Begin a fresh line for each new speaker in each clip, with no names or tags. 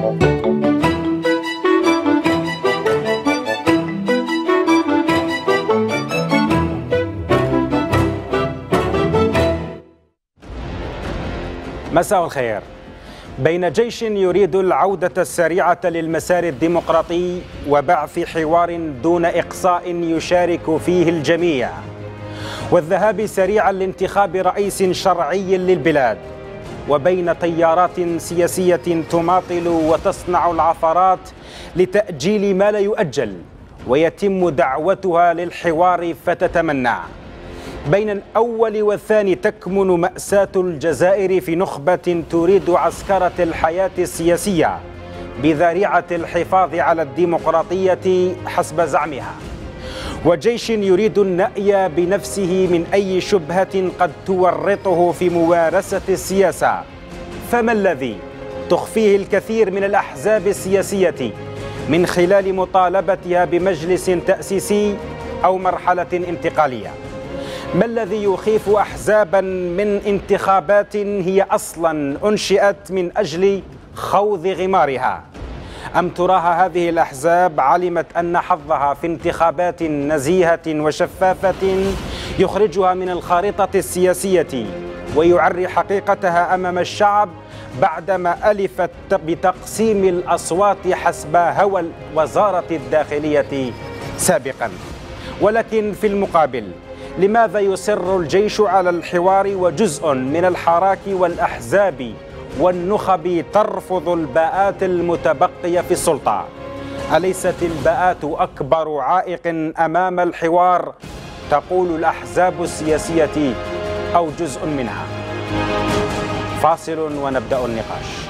مساء الخير. بين جيش يريد العودة السريعة للمسار الديمقراطي وبعث حوار دون إقصاء يشارك فيه الجميع، والذهاب سريعا لانتخاب رئيس شرعي للبلاد، وبين تيارات سياسية تماطل وتصنع العثرات لتأجيل ما لا يؤجل ويتم دعوتها للحوار فتتمنع. بين الأول والثاني تكمن مأساة الجزائر في نخبة تريد عسكرة الحياة السياسية بذريعة الحفاظ على الديمقراطية حسب زعمها، وجيش يريد النأي بنفسه من أي شبهة قد تورطه في ممارسة السياسة. فما الذي تخفيه الكثير من الأحزاب السياسية من خلال مطالبتها بمجلس تأسيسي أو مرحلة انتقالية؟ ما الذي يخيف أحزابا من انتخابات هي أصلا أنشئت من أجل خوض غمارها؟ أم تراها هذه الأحزاب علمت أن حظها في انتخابات نزيهة وشفافة يخرجها من الخارطة السياسية ويعري حقيقتها أمام الشعب بعدما ألفت بتقسيم الأصوات حسب هوى وزارة الداخلية سابقا؟ ولكن في المقابل، لماذا يصر الجيش على الحوار وجزء من الحراك والأحزاب والنخب ترفض الباءات المتبقية في السلطة؟ أليست الباءات أكبر عائق أمام الحوار تقول الأحزاب السياسية أو جزء منها؟ فاصل ونبدأ النقاش.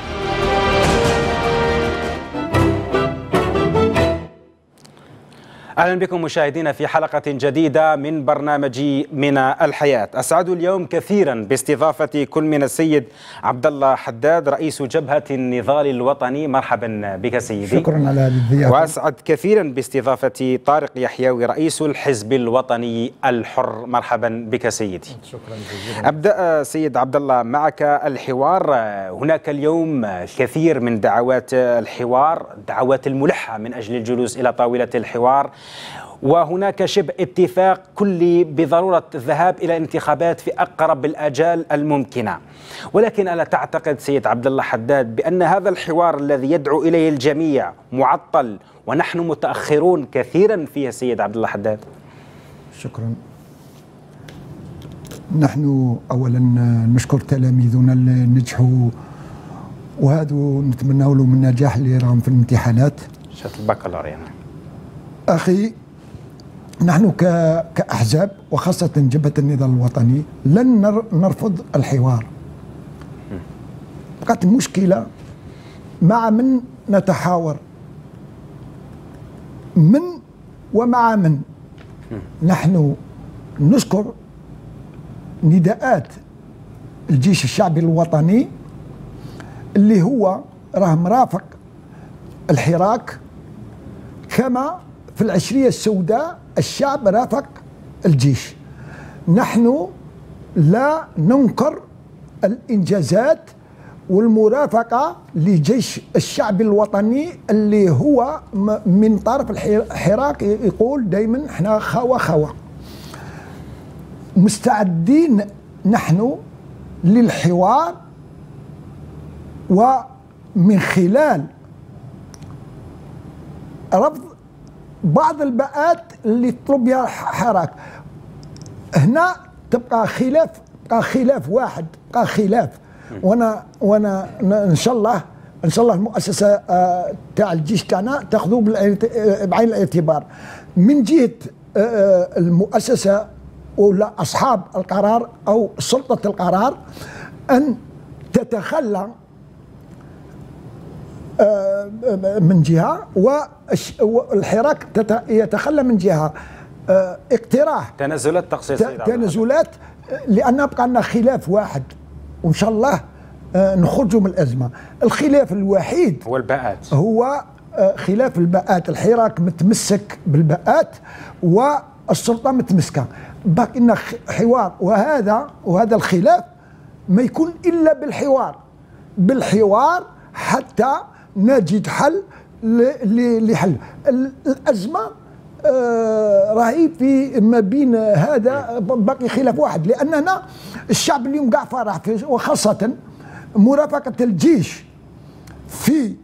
أهلا بكم مشاهدينا في حلقة جديدة من برنامج من الحياة. أسعد اليوم كثيرا باستضافة كل من السيد عبد الله حداد رئيس جبهة النضال الوطني. مرحبا بك سيدي.
شكرا على هذه الضيافة.
وأسعد كثيرا باستضافة طارق يحيوي رئيس الحزب الوطني الحر. مرحبا بك سيدي.
شكرا جزيلا.
أبدأ سيد عبد الله معك الحوار. هناك اليوم كثير من دعوات الحوار، دعوات الملحة من أجل الجلوس إلى طاولة الحوار، وهناك شبه اتفاق كلي بضرورة الذهاب إلى انتخابات في أقرب الآجال الممكنة. ولكن ألا تعتقد سيد عبد الله حداد بأن هذا الحوار الذي يدعو إليه الجميع معطل ونحن متأخرون كثيرا فيه سيد عبد الله حداد؟
شكرا. نحن أولا نشكر تلاميذنا اللي نجحوا، وهذا نتمنى لهم النجاح اللي راهم في الامتحانات
شهادة البكالوريا.
أخي، نحن كأحزاب وخاصة جبهة النضال الوطني لن نرفض الحوار. بقت المشكلة مع من نتحاور، من ومع من. نحن نشكر نداءات الجيش الشعبي الوطني اللي هو راه مرافق الحراك، كما في العشرية السوداء الشعب رافق الجيش. نحن لا ننكر الإنجازات والمرافقة لجيش الشعب الوطني اللي هو من طرف الحراك يقول دائما احنا خوا. مستعدين نحن للحوار، ومن خلال رفض بعض الباءات اللي تطلب بها الحراك. هنا تبقى خلاف واحد، تبقى خلاف. وانا ان شاء الله المؤسسه تاع الجيش تاعنا تاخذوا بعين الاعتبار من جهه المؤسسه ولا اصحاب القرار او سلطه القرار ان تتخلى من جهة والحراك يتخلى من جهة. اقتراح
تنازلات تخصيص
تنازلات، لأن بقى لنا خلاف واحد وإن شاء الله نخرجوا من الأزمة. الخلاف الوحيد
هو الباءات،
هو خلاف الباءات. الحراك متمسك بالباءات والسلطة متمسكة. باقي لنا حوار، وهذا الخلاف ما يكون إلا بالحوار حتى نجد حل لحل الأزمة. راهي في ما بين هذا باقي خلاف واحد، لأننا الشعب اليوم قاع فرح، وخاصة مرافقة الجيش في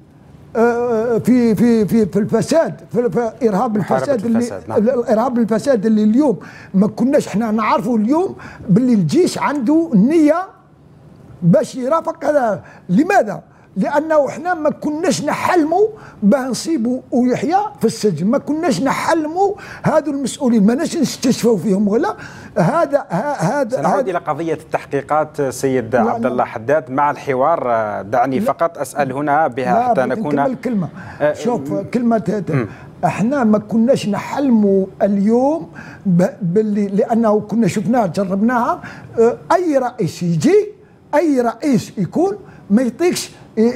الفساد، في ارهاب الفساد الارهاب الفساد اللي اليوم ما كناش احنا نعرفوا اليوم باللي الجيش عنده النيه باش يرافق هذا. لماذا؟ لانه احنا ما كناش نحلموا باه نصيبوا ويحيى في السجن، ما كناش نحلموا هذو المسؤولين، ما ناش نستشفوا فيهم ولا هذا.
سنعود الى قضيه التحقيقات سيد عبد الله حداد مع الحوار. دعني فقط اسال هنا بها حتى نكون
نكمل كلمه. شوف كلمه احنا ما كناش نحلموا اليوم باللي، لانه كنا شفناها جربناها. اي رئيس يجي، اي رئيس يكون ما يطيقش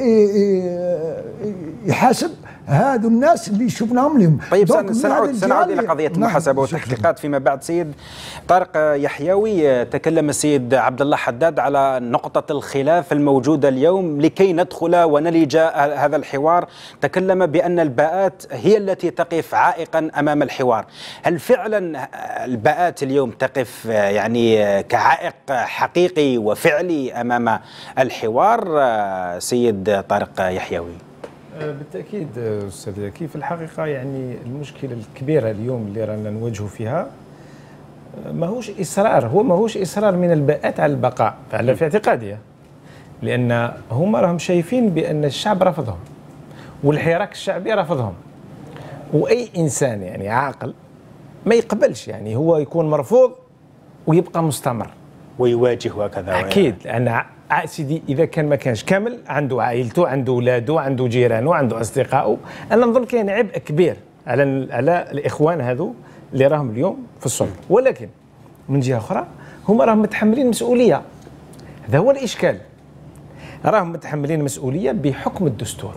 يحاسب هذو الناس اللي شفناهم اليوم.
طيب سنعود الى قضيه المحاسبه والتحقيقات فيما بعد. سيد طارق يحيوي، تكلم السيد عبد الله حداد على نقطه الخلاف الموجوده اليوم لكي ندخل ونلج هذا الحوار. تكلم بان الباءات هي التي تقف عائقا امام الحوار. هل فعلا الباءات اليوم تقف يعني كعائق حقيقي وفعلي امام الحوار سيد طارق يحيوي؟
بالتأكيد أستاذ زكي، في الحقيقة يعني المشكلة الكبيرة اليوم اللي رانا نواجهوا فيها ماهوش إصرار من الباءات على البقاء في اعتقادي، لأن هما راهم شايفين بأن الشعب رفضهم والحراك الشعبي رفضهم، وأي إنسان يعني عاقل ما يقبلش يعني هو يكون مرفوض ويبقى مستمر
ويواجه وكذا.
أكيد، لأن سيدي إذا كان ما كانش كامل، عنده عائلته، عنده أولاده، عنده جيرانه، عنده أصدقائه، أنا نظن كاين عبء كبير على الإخوان هذو اللي راهم اليوم في السلطة. ولكن من جهة أخرى هما راهم متحملين مسؤولية، هذا هو الإشكال. راهم متحملين مسؤولية بحكم الدستور،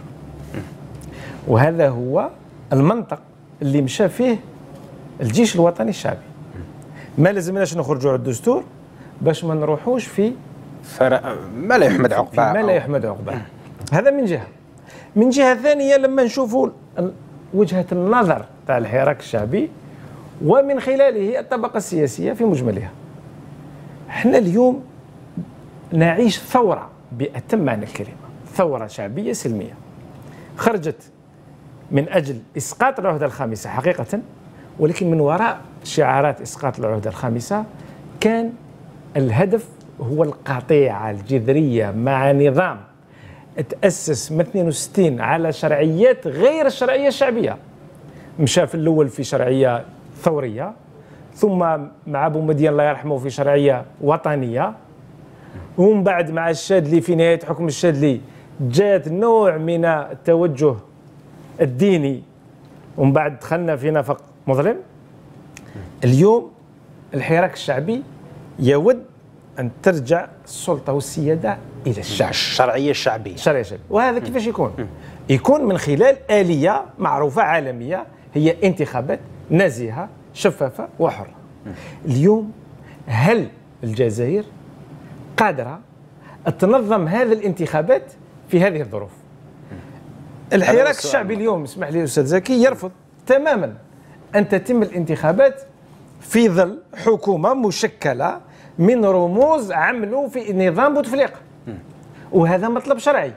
وهذا هو المنطق اللي مشى فيه الجيش الوطني الشعبي. ما لازمناش نخرجوا على الدستور باش ما نروحوش في
ما لا يحمد عقباه،
ما لا يحمد عقباه. هذا من جهة. من جهة ثانية لما نشوفوا وجهة النظر تاع الحراك الشعبي ومن خلاله الطبقة السياسية في مجملها، احنا اليوم نعيش ثورة بأتم معنى الكلمة، ثورة شعبية سلمية خرجت من أجل إسقاط العهدة الخامسة حقيقة، ولكن من وراء شعارات إسقاط العهدة الخامسة كان الهدف هو القطيعة الجذرية مع نظام تأسس من 62 على شرعيات غير الشرعية الشعبية. مشى في الأول في شرعية ثورية، ثم مع أبو مدين الله يرحمه في شرعية وطنية، ومن بعد مع الشاذلي في نهاية حكم الشاذلي جاءت نوع من التوجه الديني، ومن بعد دخلنا في نفق مظلم. اليوم الحراك الشعبي يود أن ترجع السلطة والسيادة إلى الشعب،
الشرعية الشعبية.
الشرعية الشعبية. وهذا كيفاش يكون؟ يكون من خلال آلية معروفة عالمية، هي انتخابات نزيهة شفافة وحرة. اليوم هل الجزائر قادرة تنظم هذه الانتخابات في هذه الظروف؟ الحراك الشعبي اليوم، اسمح لي أستاذ زكي، يرفض تماما أن تتم الانتخابات في ظل حكومة مشكلة من رموز عملوا في نظام بوتفليقة، وهذا مطلب شرعي.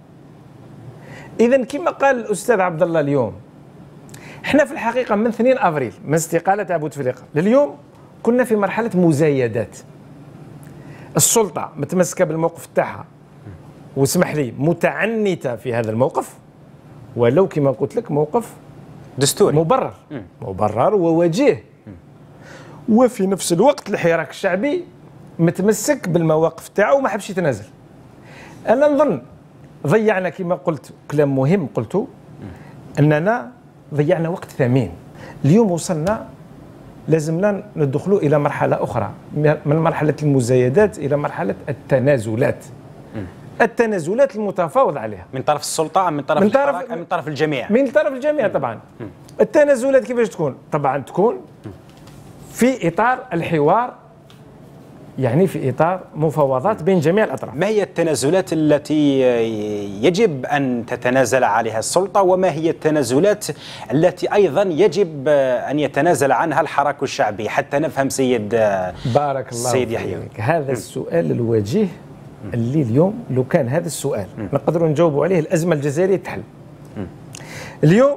إذن كما قال الأستاذ عبد الله اليوم، احنا في الحقيقة من 2 أفريل من استقالة بوتفليقة لليوم كنا في مرحلة مزايدات. السلطة متمسكة بالموقف تاعها، واسمح لي متعنتة في هذا الموقف، ولو كما قلت لك موقف
دستوري
مبرر ووجيه. وفي نفس الوقت الحراك الشعبي متمسك بالمواقف تاعو وما حبش يتنازل. انا نظن ضيعنا كما قلت كلام مهم قلته، اننا ضيعنا وقت ثمين. اليوم وصلنا لازمنا ندخلوا الى مرحله اخرى، من مرحله المزايدات الى مرحله التنازلات. التنازلات المتفاوض عليها
من طرف السلطه ام من طرف الحراك ام من طرف الجميع؟
من طرف الجميع طبعا. التنازلات كيفاش تكون؟ طبعا تكون في اطار الحوار يعني في إطار مفاوضات بين جميع الأطراف.
ما هي التنازلات التي يجب أن تتنازل عليها السلطة، وما هي التنازلات التي أيضا يجب أن يتنازل عنها الحراك الشعبي، حتى نفهم سيد
بارك الله
سيد يحيى.
هذا السؤال الوجيه اللي اليوم لو كان هذا السؤال نقدروا نجاوبوا عليه الأزمة الجزائرية تحل. اليوم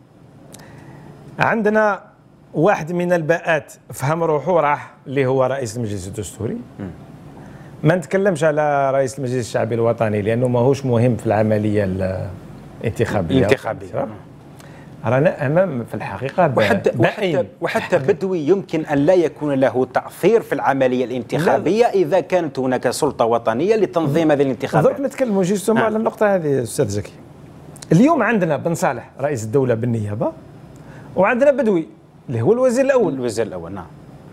عندنا واحد من الباءات فهم روحه راح، اللي هو رئيس المجلس الدستوري. ما نتكلمش على رئيس المجلس الشعبي الوطني لأنه ماهوش مهم في العملية الانتخابية. رانا أمام في الحقيقة
وحتى بدوي يمكن أن لا يكون له تأثير في العملية الانتخابية إذا كانت هناك سلطة وطنية لتنظيم هذه الانتخابات.
درك نتكلموا جيستومون على النقطة هذه أستاذ زكي. اليوم عندنا بن صالح رئيس الدولة بالنيابة، وعندنا بدوي اللي هو الوزير الأول.
الوزير الأول نعم.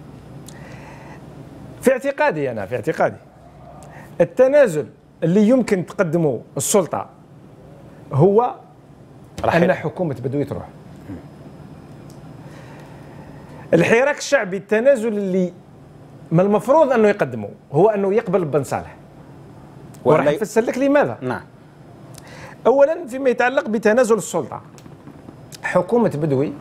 في اعتقادي التنازل اللي يمكن تقدمه السلطة هو أن حكومة بدوي تروح. الحراك الشعبي التنازل اللي ما المفروض أنه يقدمه هو أنه يقبل بن صالح، وراح نفسر لك لماذا.
نعم.
أولا فيما يتعلق بتنازل السلطة، حكومة بدوي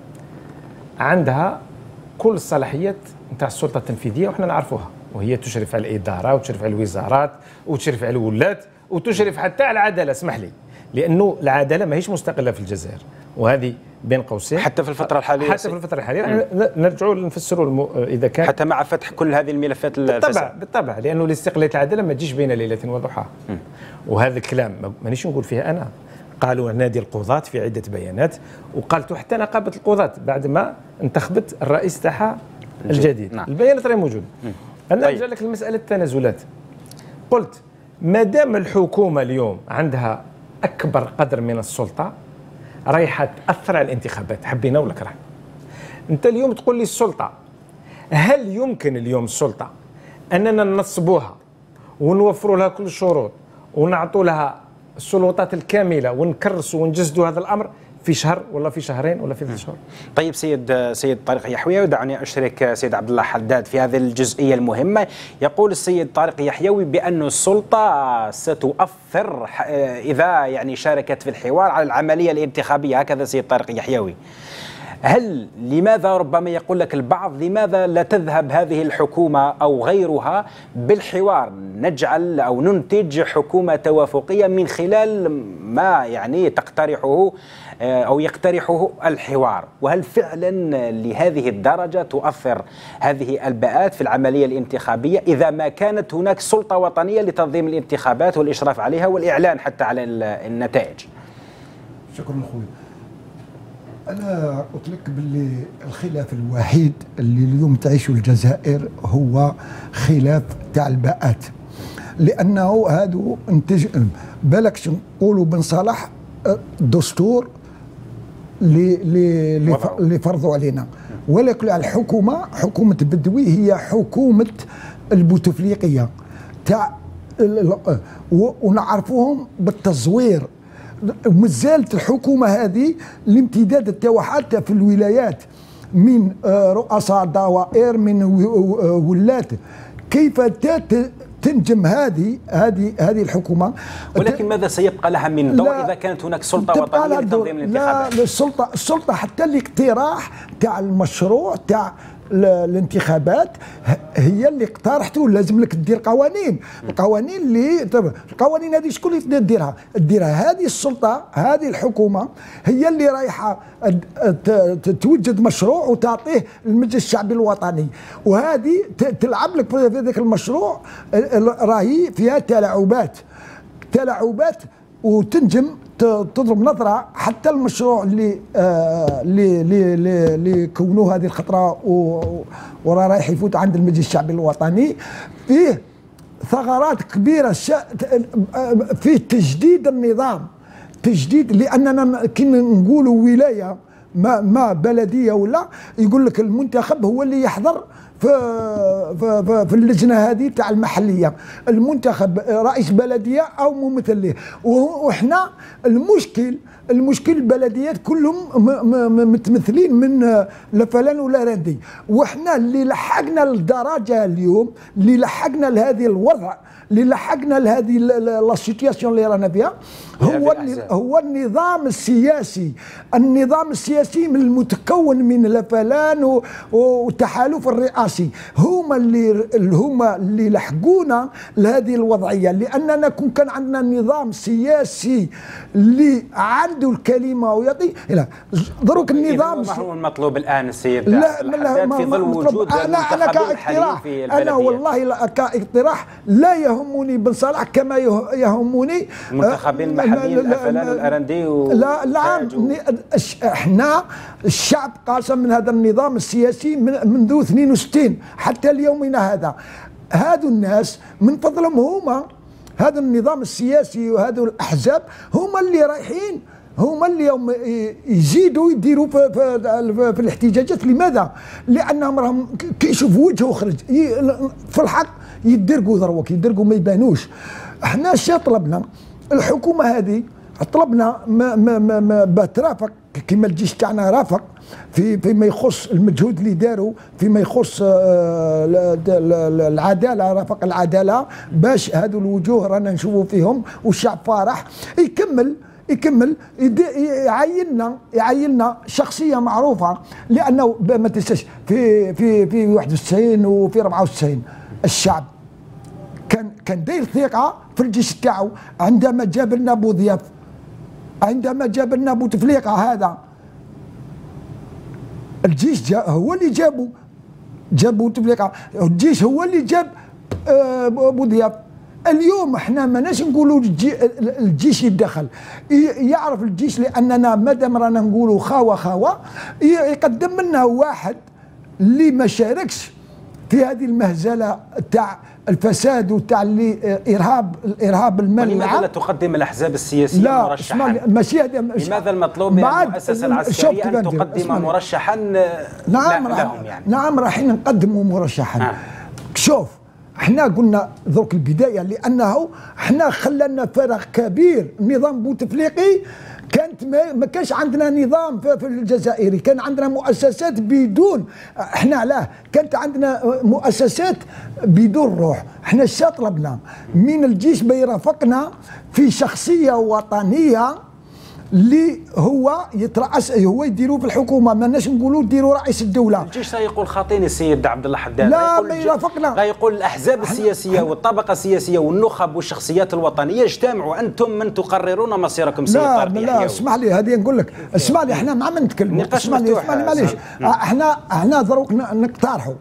عندها كل الصلاحيات نتاع السلطة التنفيذية وحنا نعرفوها، وهي تشرف على الإدارة وتشرف على الوزارات وتشرف على الولاة وتشرف حتى على العدالة. اسمح لي، لأنه العدالة ماهيش مستقلة في الجزائر، وهذه بين قوسين
حتى في الفترة الحالية.
حتى في الفترة الحالية نرجعوا نفسروا إذا كان
حتى مع فتح كل هذه الملفات.
بالطبع لأنه الاستقلالية العدالة ما تجيش بين ليلة وضحاها. وهذا الكلام مانيش نقول فيه أنا، قالوا نادي القضاة في عدة بيانات، وقالته حتى نقابة القضاة بعد ما انتخبت الرئيس تاعها الجديد.
نعم.
البيانات راهي موجودة. أنا أرجع لك المسألة التنازلات. قلت ما دام الحكومة اليوم عندها أكبر قدر من السلطة رايحة تأثر على الانتخابات، حبينا ولا كره. أنت اليوم تقول لي السلطة، هل يمكن اليوم السلطة أننا ننصبوها ونوفروا لها كل الشروط ونعطوا لها السلطات الكاملة ونكرسوا ونجسدوا هذا الأمر في شهر ولا في شهرين ولا في 3 شهور؟
طيب سيد طارق يحيوي، ودعني أشرك سيد عبد الله حداد في هذه الجزئية المهمة. يقول السيد طارق يحيوي بأن السلطة ستؤثر إذا يعني شاركت في الحوار على العملية الانتخابية، هكذا سيد طارق يحيوي. لماذا ربما يقول لك البعض لماذا لا تذهب هذه الحكومة أو غيرها بالحوار، نجعل أو ننتج حكومة توافقية من خلال ما يعني تقترحه أو يقترحه الحوار؟ وهل فعلا لهذه الدرجة تؤثر هذه الباءات في العملية الانتخابية إذا ما كانت هناك سلطة وطنية لتنظيم الانتخابات والإشراف عليها والإعلان حتى على النتائج؟
شكرا أخوي. أنا قلت لك باللي الخلاف الوحيد اللي اليوم تعيشه الجزائر هو خلاف تاع الباءات، لأنه هادو انتج بالكش نقولوا بن صالح دستور اللي فرضوا علينا، ولكن الحكومة حكومة بدوي هي حكومة البوتفليقية تاع ونعرفوهم بالتزوير. ومازالت الحكومة هذه الامتداد تاعها حتى في الولايات من رؤساء دوائر من ولاة. كيف تنجم هذه الحكومة؟
ولكن ماذا سيبقى لها من دور إذا كانت هناك سلطة وطنية لتنظيم الانتخابات؟
لا، السلطة حتى الاقتراح تاع المشروع تاع الانتخابات هي اللي اقترحته. لازم لك دير قوانين، القوانين هذه شكون اللي ديرها؟ هذه السلطة، هذه الحكومة هي اللي رايحة توجد مشروع وتعطيه للمجلس الشعبي الوطني، وهذه تلعب لك في ذاك المشروع راهي فيها تلاعبات وتنجم تضرب نظرة حتى المشروع اللي كونوه هذه الخطرة وراه رايح يفوت عند المجلس الشعبي الوطني، فيه ثغرات كبيرة، فيه تجديد النظام، لأننا كي نقولوا ولاية ما بلدية ولا يقول لك المنتخب هو اللي يحضر في اللجنه هذه تاع المحليه، المنتخب رئيس بلديه او ممثل له. وحنا المشكل البلديات كلهم متمثلين من لا فلان ولا راندي، وحنا اللي لحقنا للدرجه اليوم، اللي لحقنا لهذه الوضع، اللي لحقنا لهذه لا سيتياسيون اللي رانا فيها هو النظام السياسي. النظام السياسي من المتكون من لا فلان والتحالف الرئاسي هما اللي لحقونا لهذه الوضعيه، لاننا كان عندنا نظام سياسي اللي عنده الكلمه ويعطي. دروك النظام
ما هو المطلوب الان السيد الحداد في ظل وجود المنتخبين الحاليين في البلديه؟
انا والله كاقتراح لا يهمني بن صالح كما يهمني
المنتخبين المحليين الفلان والارندي
لا احنا الشعب قاسم من هذا النظام السياسي منذ 62 حتى ليومنا هذا. هذو الناس من فضلهم هما هذا النظام السياسي وهذو الاحزاب هما اللي رايحين، هما اللي يوم يزيدوا يديروا في الاحتجاجات. لماذا؟ لانهم راهم كيشوفوا وجهه خرج في الحق يدرقوا ذروك، يدرقوا ما يبانوش. احنا اش طلبنا؟ الحكومه هذه طلبنا ما ترافق كما الجيش تاعنا رافق فيما يخص المجهود اللي داروا، فيما يخص العداله، رافق العداله باش هذو الوجوه رانا نشوفوا فيهم والشعب فرح. يكمل يعيننا شخصيه معروفه، لانه ما تنساش في 91 وفي 94 الشعب كان داير ثقه في الجيش تاعو. عندما جاب لنا بوضياف، عندما جاب لنا بوتفليقه، هذا الجيش هو اللي جاب بوتفليقه، الجيش هو اللي جاب بوضياف. اليوم احنا ماناش نقولوا الجيش يتدخل، يعرف الجيش لاننا مادام رانا نقولوا خاوه يقدم لنا واحد اللي ما شاركش في هذه المهزله تاع الفساد وتاع الارهاب المالي.
لماذا لا تقدم الاحزاب السياسيه مرشحا؟
ماشي هذا.
لماذا المطلوب من المؤسسه العسكريه ان تقدم مرشحا لهم يعني؟
نعم رايحين نقدموا مرشحا. شوف احنا قلنا ذوك البدايه لانه احنا خلنا فراغ كبير. نظام بوتفليقي ما كانش عندنا نظام في الجزائر، كان عندنا مؤسسات بدون، احنا علاه كانت عندنا مؤسسات بدون روح. احنا اش طلبنا من الجيش بيرافقنا في شخصيه وطنيه اللي هو يترأس، هو يديروا في الحكومه، ماناش نقولوا ديروا رئيس الدوله.
الجيش لا يقول خاطيني السيد عبد الله حداد،
لا ما يرافقنا،
لا يقول الاحزاب السياسيه والطبقه السياسيه والنخب والشخصيات الوطنيه اجتمعوا، انتم من تقررون مصيركم سيد طارق يحيى.
لا اسمح لي، هذه نقول لك، اسمح لي احنا مع من نتكلموا، اسمح لي معليش، احنا دروك نقترحوا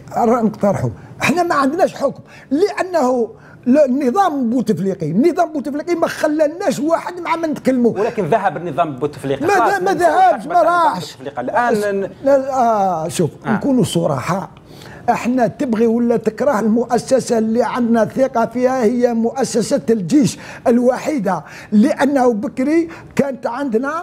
احنا ما عندناش حكم، لانه النظام بوتفليقي ما خلاناش واحد مع من نتكلموا.
ولكن ذهب النظام بوتفليقي،
ما ذهبش، ما راحش
الان.
شوف نكونوا صراحه، احنا تبغي ولا تكره المؤسسه اللي عندنا ثقه فيها هي مؤسسه الجيش الوحيده، لانه بكري كانت عندنا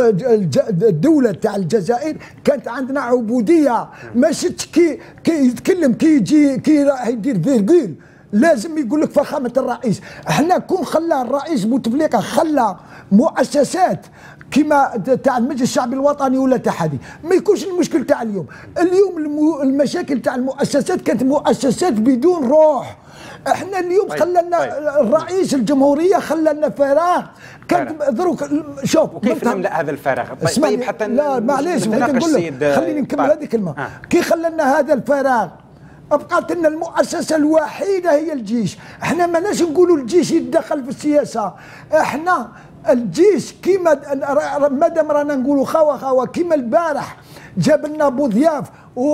الدوله تاع الجزائر كانت عندنا عبوديه، ماشي كي يتكلم كي يجي كي راح يدير فيرغول لازم يقول لك فخامه الرئيس. احنا كون خلى الرئيس بوتفليقه خلى مؤسسات كما تاع المجلس الشعبي الوطني ولا تحدي، ما يكونش المشكل تاع اليوم المشاكل تاع المؤسسات كانت مؤسسات بدون روح. احنا اليوم خلنا الرئيس الجمهوريه خلنا فراغ، كانت دروك شوف
وكيف نملا هذا الفراغ؟
طيب حتى لا معليش نقول لك، خليني نكمل هذه الكلمه. كي خلنا هذا الفراغ بقات لنا المؤسسه الوحيده هي الجيش. احنا ماناش نقولوا الجيش يتدخل في السياسه، احنا الجيش كيما مادام رانا نقولوا خاوه كيما البارح جاب لنا بوضياف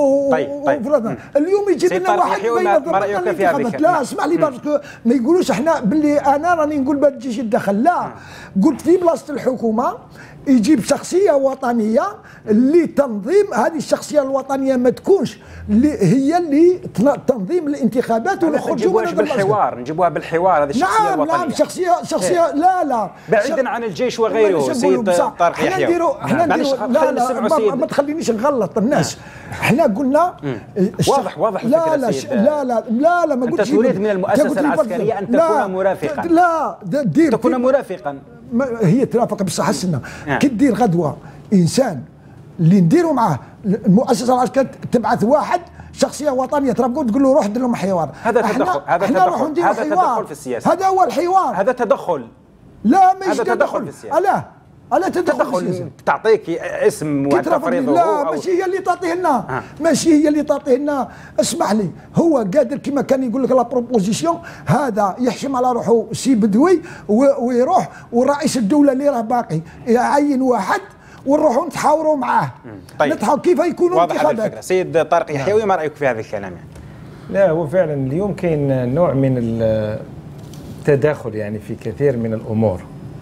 اليوم يجيب لنا واحد بين الانتخابات. لا اسمع لي ما يقولوش احنا باللي انا راني نقول الجيش يتدخل، لا قلت في بلاصه الحكومه يجيب شخصيه وطنيه اللي تنظيم هذه الشخصيه الوطنيه ما تكونش هي اللي تنظيم الانتخابات
ونخرجوا نجيبوها بالحوار هذه الشخصيه الوطنيه.
نعم شخصيه لا
بعيدا عن الجيش وغيره. سيد طارق يحيى
احنا نديروا لا ما تخلينيش نغلط الناس. احنا قلنا
واضح
لا
الفكرة
لا
سيد.
لا ما
أنت
قلتش
تريد من المؤسسة العسكرية أن تكون مرافقا.
لا
تكون مرافقا.
هي ترافق بصح السنه. كي دير غدوه انسان اللي نديروا معاه المؤسسه العسكريه تبعث واحد شخصيه وطنيه ترافقوا تقول له روح دير لهم حوار.
هذا تدخل.
هذا
تدخل في السياسه.
هذا هو الحوار.
هذا تدخل.
لا ماشي
تدخل في السياسه.
ألا تدخل
تعطيك اسم وتفرضه.
لا ماشي هي اللي تعطيه لنا. ماشي هي اللي تعطيه لنا. اسمح لي هو قادر كما كان يقول لك لا بروبوزيسيون هذا يحشم على روحه سي بدوي ويروح ورئيس الدوله اللي راه باقي يعين واحد ونروحوا نتحاوروا معاه.
طيب.
نتحاوروا كيف يكونوا
انتخابات. سيد طارق يحيوي ما رايك في هذا الكلام يعني؟
لا هو فعلا اليوم كاين نوع من التداخل يعني في كثير من الامور.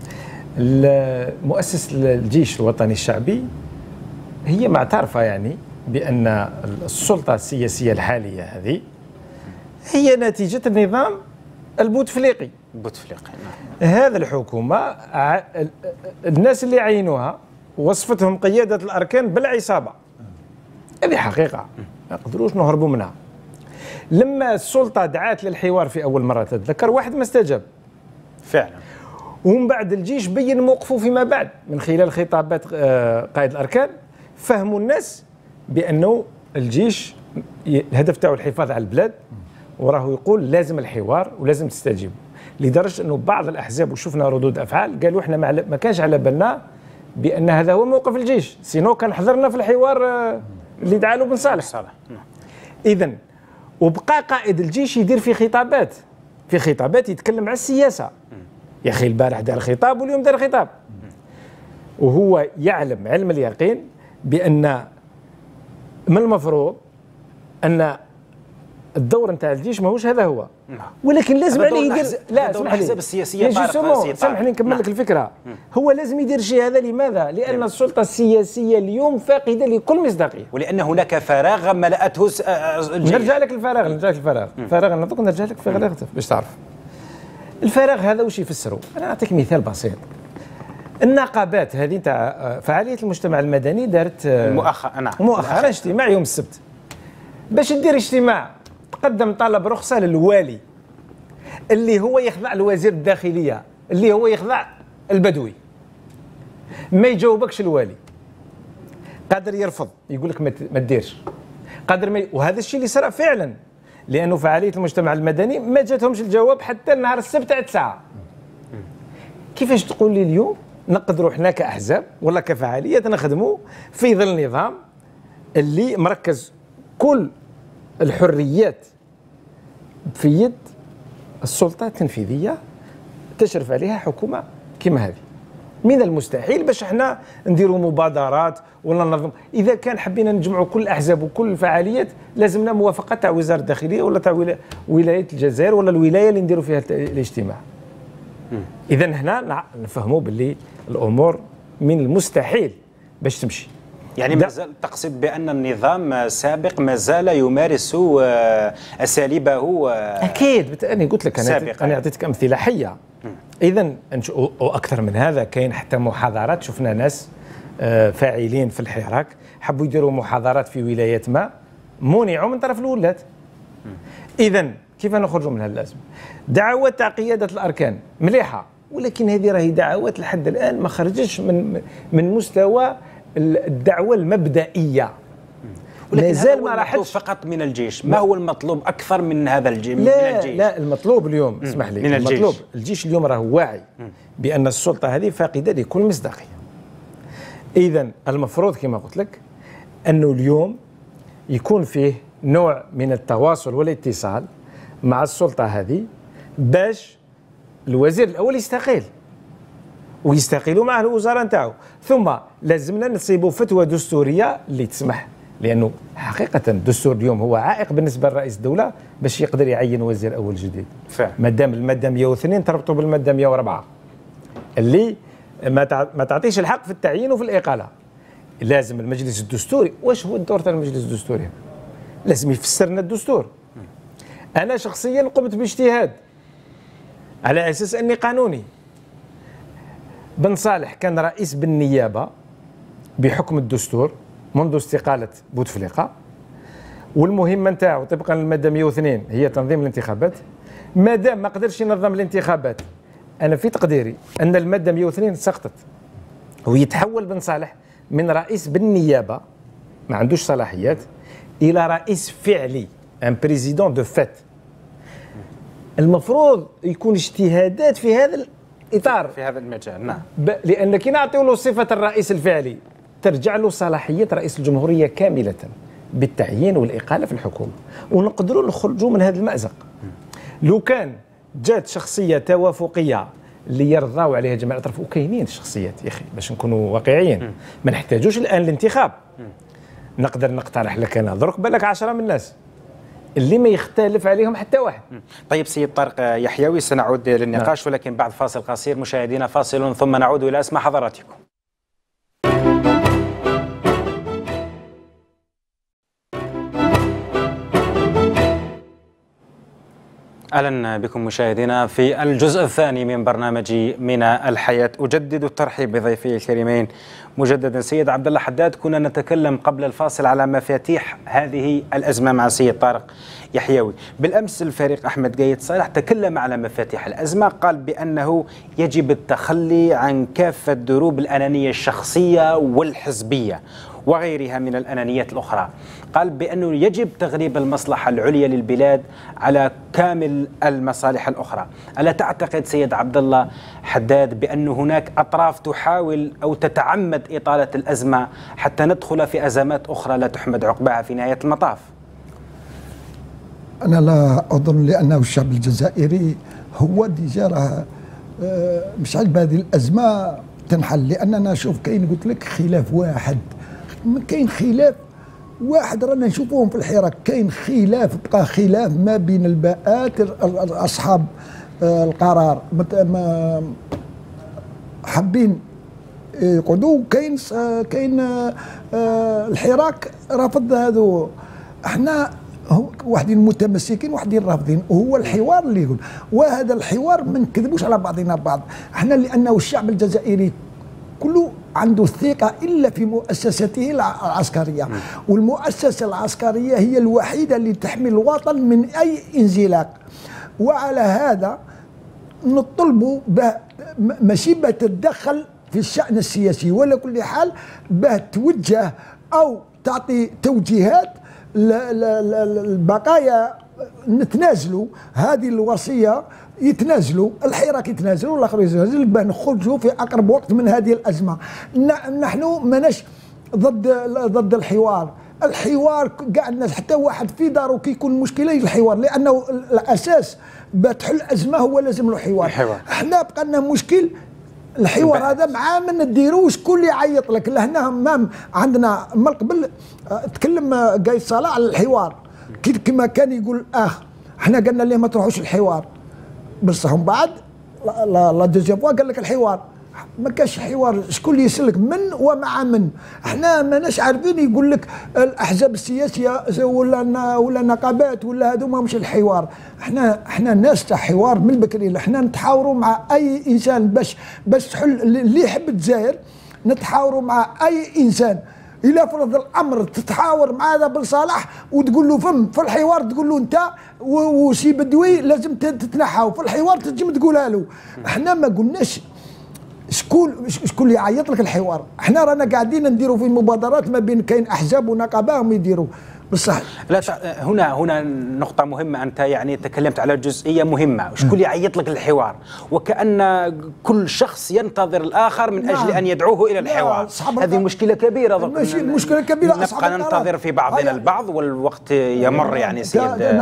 مؤسسة الجيش الوطني الشعبي هي معترفة يعني بأن السلطة السياسية الحالية هذه هي نتيجة النظام البوتفليقي. هذا الحكومة الناس اللي عينوها وصفتهم قيادة الأركان بالعصابة. هذه حقيقة ما نقدروش نهربوا منها. لما السلطة دعات للحوار في أول مرة تتذكر واحد ما استجاب فعلا، ومن بعد الجيش بين موقفه فيما بعد من خلال خطابات قائد الأركان. فهموا الناس بأنه الجيش الهدف تاعو الحفاظ على البلاد، وراه يقول لازم الحوار ولازم تستجيبوا، لدرجة أنه بعض الأحزاب وشفنا ردود أفعال قالوا إحنا ما كانش على بالنا بأن هذا هو موقف الجيش، سينو كان حضرنا في الحوار اللي دعا له بن صالح. إذن وبقى قائد الجيش يدير في خطابات يتكلم على السياسة. يا أخي البارح دار خطاب واليوم دار خطاب، وهو يعلم علم اليقين بأن من المفروض أن الدور نتاع الجيش ماهوش هذا هو، ولكن لازم عليه يدير. لا
دور الأحزاب السياسية.
سامحني نكمل لك الفكرة. هو لازم يدير الشيء هذا. لماذا؟ لأن السلطة السياسية اليوم فاقدة لكل مصداقية،
ولأن هناك فراغ ملأته الجيش.
نرجع لك الفراغ نرجع لك فراغ باش تعرف الفراغ هذا وش يفسره. أنا أعطيك مثال بسيط. النقابات هذه تاع فعالية المجتمع المدني دارت مؤخرا اجتماع يوم السبت. باش تدير اجتماع تقدم طلب رخصة للوالي اللي هو يخضع لوزير الداخلية اللي هو يخضع البدوي. ما يجاوبكش الوالي، قادر يرفض يقول لك ما تديرش، قادر وهذا الشيء اللي صرا فعلا، لأنه فعالية المجتمع المدني ما جاتهمش الجواب حتى نهار السبت على 9. كيفاش تقول لي اليوم نقدروا احنا كأحزاب ولا كفعاليات نخدموا في ظل نظام اللي مركز كل الحريات في يد السلطة التنفيذية تشرف عليها حكومة كما هذه؟ من المستحيل باش احنا نديروا مبادرات ولا ننظم. اذا كان حبينا نجمعوا كل الاحزاب وكل الفعاليات لازمنا موافقه تاع وزاره الداخليه ولا تاع ولايه الجزائر ولا الولايه اللي نديروا فيها الاجتماع. اذا هنا نفهموا باللي الامور من المستحيل باش تمشي.
يعني مازال تقصد بان النظام السابق ما زال يمارس اساليبه
اكيد. انا قلت لك انا اعطيتك امثله حيه. اذا واكثر من هذا كاين حتى محاضرات، شفنا ناس فاعلين في الحراك حبوا يديروا محاضرات في ولايات ما منعوا من طرف الولاة. اذا كيف نخرجوا من هذه الازمه؟ دعوات تاع قياده الاركان مليحه، ولكن هذه راهي دعوات لحد الان ما خرجتش من مستوى الدعوه المبدئيه.
ولكن ما راحتش فقط من الجيش. ما هو المطلوب اكثر من هذا الجيش؟
لا المطلوب اليوم اسمح لي،
من
المطلوب الجيش اليوم راه واعي بان السلطه هذه فاقده لكل مصداقيه. اذا المفروض كما قلت لك انه اليوم يكون فيه نوع من التواصل والاتصال مع السلطه هذه باش الوزير الاول يستقيل ويستقيلوا معه الوزراء نتاعو، ثم لازمنا نصيبوا فتوى دستوريه اللي تسمح، لانه حقيقه الدستور اليوم هو عائق بالنسبه لرئيس الدوله باش يقدر يعين وزير اول جديد. مادام الماده 102 تربطوا بالماده 104 اللي ما تعطيش الحق في التعيين وفي الاقاله. لازم المجلس الدستوري، واش هو الدور تاع المجلس الدستوري؟ لازم يفسر لنا الدستور. انا شخصيا قمت باجتهاد على اساس اني قانوني. بن صالح كان رئيس بالنيابه بحكم الدستور منذ استقاله بوتفليقه، والمهمه نتاعو طبقا للماده 102 هي تنظيم الانتخابات. ما دام ما قدرش ينظم الانتخابات، انا في تقديري ان الماده 102 سقطت، ويتحول بن صالح من رئيس بالنيابه ما عندوش صلاحيات الى رئيس فعلي، ان بريزيدون دو فات. المفروض يكون اجتهادات في هذا الاطار،
في هذا المجال. نعم.
لان كي نعطيو له صفه الرئيس الفعلي ترجع له صلاحيات رئيس الجمهوريه كامله بالتعيين والاقاله في الحكومه، ونقدروا نخرجوا من هذا المأزق. لو كان جات شخصيه توافقيه اللي يرضاو عليها جميع الاطراف، وكاينين الشخصيات يا اخي باش نكونوا واقعيين، ما نحتاجوش الان الانتخاب. نقدر نقترح لك انا درك بالك 10 من الناس اللي ما يختلف عليهم حتى واحد.
طيب سيد طارق يحيوي، سنعود للنقاش ولكن بعد فاصل قصير. مشاهدينا فاصل ثم نعود الى اسماء حضراتكم. اهلا بكم مشاهدينا في الجزء الثاني من برنامج من الحياه. اجدد الترحيب بضيفي الكريمين مجددا. سيد عبد الله حداد، كنا نتكلم قبل الفاصل على مفاتيح هذه الازمه مع سيد طارق يحيوي. بالامس الفريق احمد قايد صالح تكلم على مفاتيح الازمه، قال بانه يجب التخلي عن كافه دروب الانانيه الشخصيه والحزبيه وغيرها من الأنانيات الأخرى. قال بأنه يجب تغليب المصلحة العليا للبلاد على كامل المصالح الأخرى. ألا تعتقد سيد عبد الله حداد بأن هناك أطراف تحاول أو تتعمد إطالة الأزمة حتى ندخل في أزمات أخرى لا تحمد عقباها في نهاية المطاف؟
أنا لا أظن، لأنه الشعب الجزائري هو ديجا مش عاجب هذه الأزمة تنحل، لأننا نشوف كاين قلت لك خلاف واحد، كاين خلاف واحد رانا نشوفوهم في الحراك، كاين خلاف بقى خلاف ما بين الباءات اصحاب القرار حابين يقعدوا، كاين الحراك رافض هذو. احنا واحدين متمسكين واحدين رافضين، وهو الحوار اللي يقول، وهذا الحوار ما نكذبوش على بعضنا البعض. احنا لانه الشعب الجزائري كله عنده الثقة إلا في مؤسسته العسكرية، والمؤسسة العسكرية هي الوحيدة اللي تحمي الوطن من أي انزلاق. وعلى هذا نطلبوا ماشي تتدخل في الشأن السياسي، ولا كل حال توجه أو تعطي توجيهات البقايا، نتنازلوا هذه الوصية، يتنازلوا الحراك يتنازلوا والاخر يتنازل باه نخرجوا في اقرب وقت من هذه الازمه. نحن ماناش ضد الحوار. الحوار كاع الناس، حتى واحد في داره كي يكون مشكله الحوار، لانه الاساس بتحل ازمه هو لازم له حوار. احنا بقى لنا مشكل الحوار هذا مع ما نديروه شكون اللي يعيط لك لهنا. ما عندنا من قبل تكلم قايد صالح على الحوار كما كان يقول الاخ، احنا قلنا ليه ما تروحوش الحوار، بصح من بعد لا دوزيام فوا قال لك الحوار ما كاش حوار. شكون اللي يسلك من ومع من؟ احنا ماناش عارفين. يقول لك الاحزاب السياسيه ولا النقابات ولا هذو ما مش الحوار. احنا ناس تاع حوار من بكري، احنا نتحاوروا مع اي انسان باش تحل اللي يحب الجزائر. نتحاوروا مع اي انسان، إلا فرض الامر تتحاور مع هذا بن صالح وتقول له في الحوار تقول له انت وسي بدوي لازم تتنحاو في الحوار، تنجم تقولها له. احنا ما قلناش شكون اللي يعيط لك الحوار. احنا رانا قاعدين نديروا في مبادرات ما بين كاين احزاب ونقابه هم يديروا بصح.
لا هنا نقطة مهمة، أنت يعني تكلمت على جزئية مهمة، شكون يعيط لك الحوار، وكأن كل شخص ينتظر الآخر من أجل أن يدعوه إلى الحوار. هذه مشكلة كبيرة،
مشكلة كبيرة.
نبقى ننتظر في بعضنا البعض والوقت يمر يعني سيد.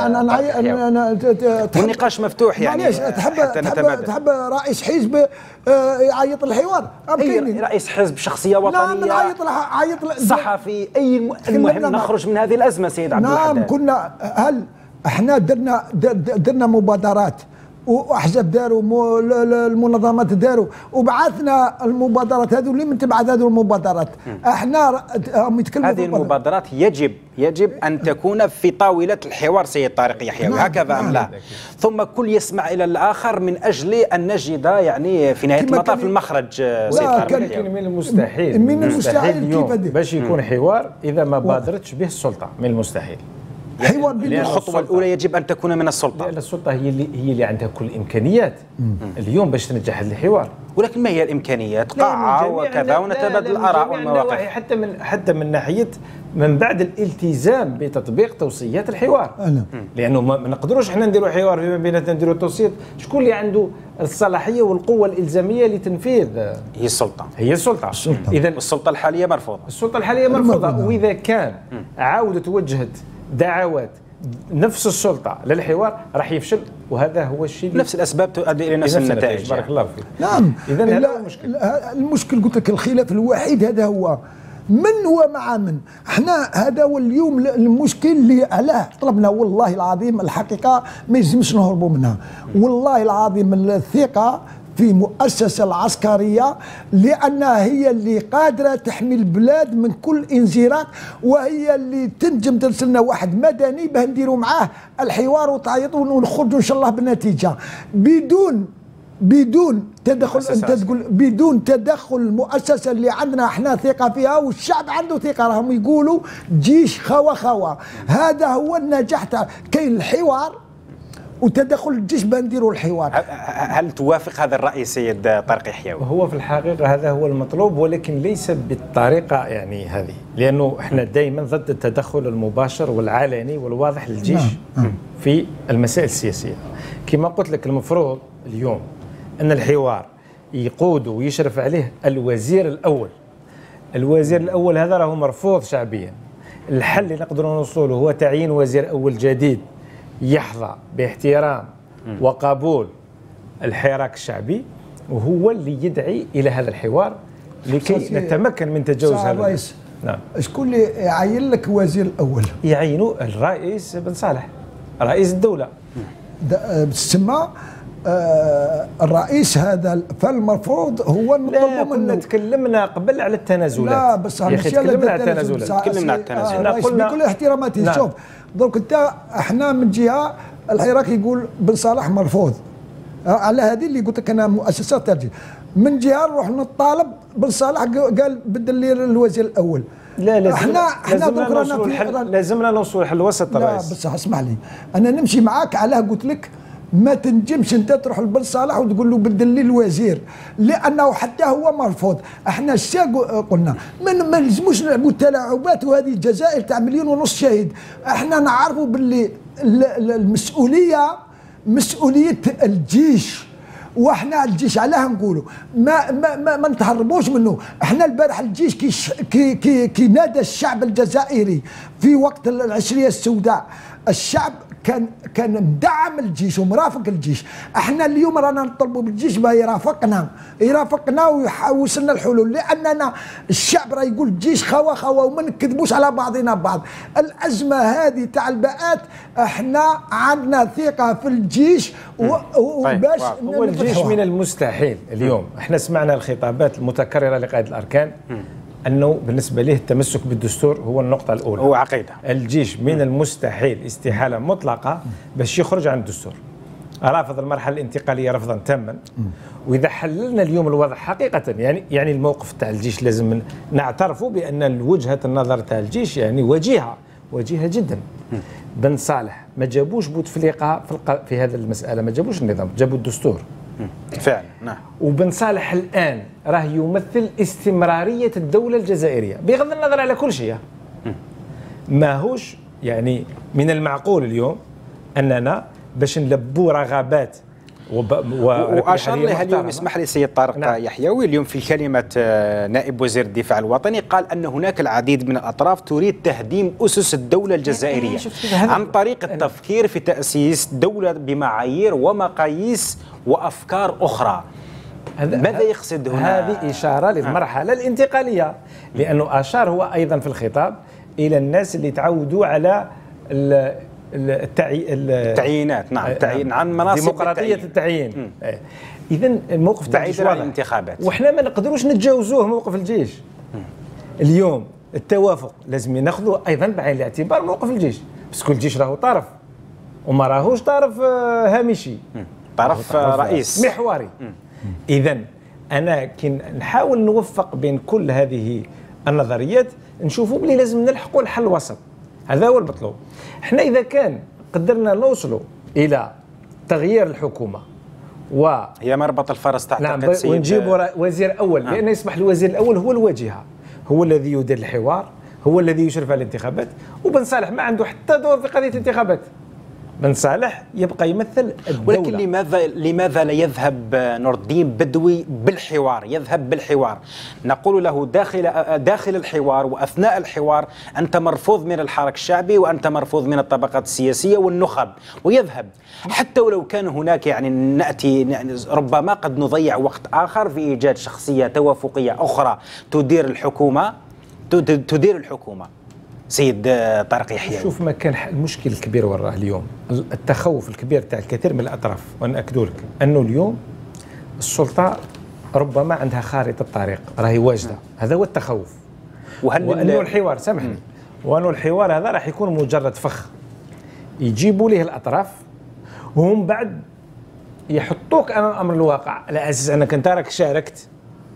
والنقاش مفتوح يعني
تحب رئيس حزب يعيط الحوار؟
رئيس حزب، شخصية وطنية، صحفي، أي المهم نخرج من هذه الأزمة سيد عبد الحداد.
نعم كنا، هل احنا درنا مبادرات واحزاب داروا، المنظمات داروا، وبعثنا المبادرات هذو اللي من تبعث هذو المبادرات. احنا يتكلموا
هذه المبادرات يجب ان تكون في طاوله الحوار سيد طارق يحيوي، هكذا ام لا؟ ثم كل يسمع الى الاخر من اجل ان نجد يعني في نهايه المطاف المخرج سيد طارق يحيوي.
من المستحيل اليوم باش يكون حوار اذا ما بادرتش به السلطه، من المستحيل.
حوار
بين الخطوه الاولى يجب ان تكون من السلطه،
لان السلطه هي اللي عندها كل الامكانيات اليوم باش تنجح الحوار.
ولكن ما هي الامكانيات؟ قاعه وكذا ونتبادل الاراء والمواقف.
حتى من ناحيه من بعد الالتزام بتطبيق توصيات الحوار. لانه ما نقدروش احنا نديروا حوار فيما بيناتنا نديروا توصيات، شكون اللي عنده الصلاحيه والقوه الالزاميه لتنفيذ؟
هي السلطه.
اذا
السلطه الحاليه مرفوضه.
السلطه الحاليه مرفوضه، واذا كان عاودت وجهت دعوات نفس السلطه للحوار راح يفشل، وهذا هو الشيء
نفس الاسباب تؤدي الى نفس النتائج.
بارك الله فيك.
نعم.
اذا هذا هو المشكل.
المشكل قلت لك الخلاف الوحيد هذا هو من هو مع من. احنا هذا هو اليوم المشكل اللي علاه طلبنا. والله العظيم الحقيقه ما يلزمش نهربوا منها. والله العظيم الثقه في مؤسسة العسكرية، لأنها هي اللي قادرة تحمي البلاد من كل انزلاق، وهي اللي تنجم ترسلنا واحد مدني باه نديروا معاه الحوار وتعيطوا ونخرجوا إن شاء الله بالنتيجة بدون تدخل. انت تقول بدون تدخل المؤسسه اللي عندنا احنا ثقه فيها والشعب عنده ثقه، راهم يقولوا جيش خوا هذا هو النجاح تاع كاين الحوار وتدخل الجيش بنديروا الحوار.
هل توافق هذا الرأي سيد طارق يحيوي؟
هو في الحقيقة هذا هو المطلوب، ولكن ليس بالطريقة يعني هذه، لأنه احنا دائما ضد التدخل المباشر والعلني والواضح للجيش في المسائل السياسية. كما قلت لك المفروض اليوم أن الحوار يقود ويشرف عليه الوزير الأول. الوزير الأول هذا راهو مرفوض شعبيا. الحل اللي نقدروا نوصله هو تعيين وزير أول جديد يحظى باحترام وقبول الحراك الشعبي، وهو اللي يدعي إلى هذا الحوار لكي نتمكن من تجاوز هذا
الرئيس. نعم. شكون اللي يعين لك وزير الأول؟
يعينوا الرئيس بن صالح، رئيس الدولة.
تسمى الرئيس هذا، فالمفروض هو المطلوب منه.
تكلمنا قبل على التنازلات.
لا بس
تكلمنا على التنازلات.
تكلمنا على التنازلات.
بكل احتراماتي. نعم. شوف درك انت احنا من جهه الحراك يقول بن صالح مرفوض على هذه اللي قلت لك انا مؤسسات ترجي، من جهه نروح نطالب بن صالح قال بدل لي الوزير الاول.
لا
لازمنا
نوصل حل وسط.
لا بس اسمح لي انا نمشي معاك على قلت لك ما تنجمش انت تروح لبن صالح وتقول له بدل لي الوزير، لانه حتى هو مرفوض. احنا قلنا ما نلزموش نلعبوا التلاعبات، وهذه الجزائر تاع 1.5 مليون شهيد. احنا نعرفوا باللي المسؤوليه مسؤوليه الجيش، واحنا الجيش علاه نقولوا ما نتهربوش منه. احنا البارح الجيش كي نادى الشعب الجزائري في وقت العشريه السوداء، الشعب كان مدعم الجيش ومرافق الجيش. احنا اليوم رانا نطلبوا بالجيش باه يرافقنا ويوصلنا الحلول، لاننا الشعب راه يقول الجيش خوا وما نكذبوش على بعضنا بعض. الازمه هذه تاع الباءات احنا عندنا ثقه في الجيش وباش
هو الجيش من المستحيل اليوم. احنا سمعنا الخطابات المتكرره لقائد الاركان أنه بالنسبة له التمسك بالدستور هو النقطة الأولى،
هو عقيدة.
الجيش من المستحيل استحالة مطلقة باش يخرج عن الدستور، رافض المرحلة الانتقالية رفضا تاما. وإذا حللنا اليوم الوضع حقيقة يعني الموقف تاع الجيش لازم نعترفوا بأن وجهة النظر تاع الجيش يعني وجيهة جدا. بن صالح ما جابوش بوتفليقة في هذه المسألة، ما جابوش النظام، جابوا الدستور
فعلا. نعم.
وبن صالح الآن راه يمثل استمرارية الدولة الجزائرية بغض النظر على كل شيء. ماهوش يعني من المعقول اليوم أننا باش نلبوا رغبات
واشار لها اليوم. اسمح لي سيد طارق. نعم. يحيوي اليوم في كلمه نائب وزير الدفاع الوطني قال ان هناك العديد من الاطراف تريد تهديم اسس الدوله الجزائريه عن طريق التفكير في تاسيس دوله بمعايير ومقاييس وافكار اخرى. ماذا يقصد هنا؟
هذه اشاره للمرحله الانتقاليه، لانه اشار هو ايضا في الخطاب الى الناس اللي تعودوا على
التعيينات. نعم. التعيين عن مناصب
ديمقراطية التعيين. إذن الموقف تاع الجيش
واضح، الانتخابات،
وإحنا ما نقدروش نتجاوزوه. موقف الجيش اليوم التوافق لازم ناخذه أيضا بعين الاعتبار موقف الجيش، بس كل الجيش راهو طرف وما راهوش طرف هامشي،
طرف رئيس
محوري. إذن أنا كي نحاول نوفق بين كل هذه النظريات نشوفوا بلي لازم نلحقوا الحل الوسط. هذا هو المطلوب. احنا اذا كان قدرنا نوصلوا الى تغيير الحكومه
هي مربط الفرس تعتقد
نعم ونجيب وزير اول لان يصبح الوزير الاول هو الواجهه، هو الذي يدير الحوار، هو الذي يشرف على الانتخابات. وبن صالح ما عنده حتى دور في قضيه الانتخابات. بن صالح يبقى يمثل الدولة.
ولكن لماذا لا يذهب نور الدين بدوي بالحوار؟ يذهب بالحوار، نقول له داخل الحوار واثناء الحوار انت مرفوض من الحراك الشعبي وانت مرفوض من الطبقات السياسيه والنخب، ويذهب حتى ولو كان هناك ناتي ربما قد نضيع وقت اخر في ايجاد شخصيه توافقيه اخرى تدير الحكومه سيد طارق يحيى.
شوف ما كان المشكل الكبير وراه اليوم التخوف الكبير تاع الكثير من الاطراف، وانا اكدوا لك انه اليوم السلطه ربما عندها خارطه طريق راهي واجده، هذا هو التخوف. وانه الحوار سامحني، وانه الحوار هذا راح يكون مجرد فخ يجيبوا ليه الاطراف وهم بعد يحطوك امام امر الواقع على اساس انك انت راك شاركت،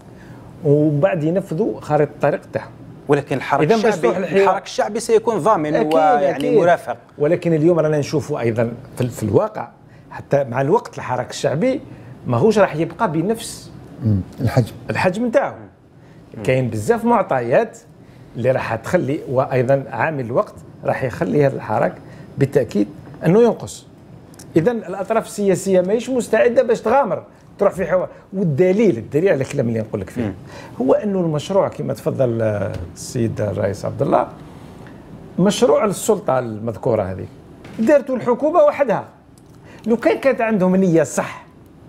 وبعد ينفذوا خارطه الطريق تاعهم.
ولكن الحراك الشعبي سيكون ضامن ويعني مرافق.
ولكن اليوم رانا نشوفوا ايضا في الواقع حتى مع الوقت الحراك الشعبي ماهوش راح يبقى بنفس الحجم نتاعو. كاين بزاف معطيات اللي راح تخلي، وايضا عامل الوقت راح يخلي هذا الحراك بالتاكيد انه ينقص. اذا الاطراف السياسيه ماهيش مستعده باش تغامر تروح في حوار. والدليل على الكلام اللي نقول لك فيه هو انه المشروع كما تفضل السيد الرئيس عبد الله، مشروع السلطه المذكوره هذه دارته الحكومه وحدها. لو كانت عندهم نيه صح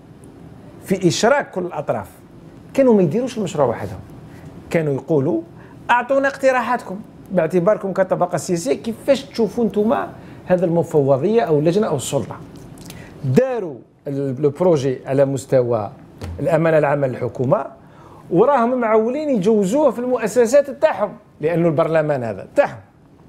في اشراك كل الاطراف كانوا ما يديروش المشروع وحدهم، كانوا يقولوا اعطونا اقتراحاتكم باعتباركم كطبقه سياسيه كيفاش تشوفوا انتم هذا المفوضيه او اللجنه او السلطه. داروا البروجي على مستوى الامانه العامه للحكومه وراهم معولين يجوزوه في المؤسسات تاعهم، لانه البرلمان هذا تاعهم،